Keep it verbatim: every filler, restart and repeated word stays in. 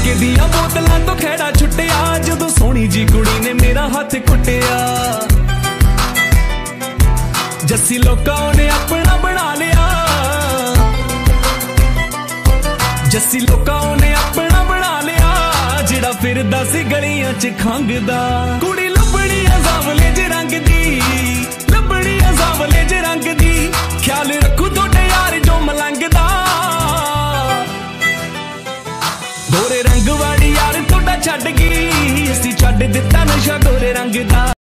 Whisky दियां बोतलां तो खैड़ा छुट्टिया जदों सोहनी जी कुड़ी ने मेरा हाथ कुटिया। जस्सी लोकां ने अपना बना लिया, जस्सी लोकां ने अपना बना लिया, जिहड़ा फिरदा सी गलियां च खंघदा। कुड़ी लभणी अजावले ज रंग दी, लभणी अजावले ज रंग दी, ख्याल रखू तोड़े यार जो मलंगदा। गोरे रंग वाली यार तोड़ा छड्ड गई, असी छड्ड दिता नशा गोरे रंग दा।